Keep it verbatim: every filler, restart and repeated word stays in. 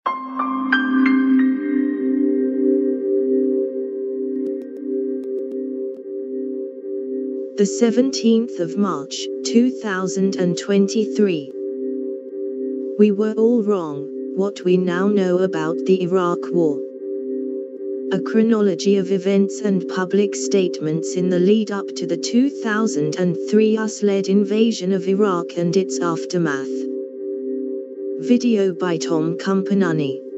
The seventeenth of March, two thousand twenty-three. We were all wrong, what we now know about the Iraq War. A chronology of events and public statements in the lead up to the two thousand three U S-led invasion of Iraq and its aftermath. Video by Tom Campanani.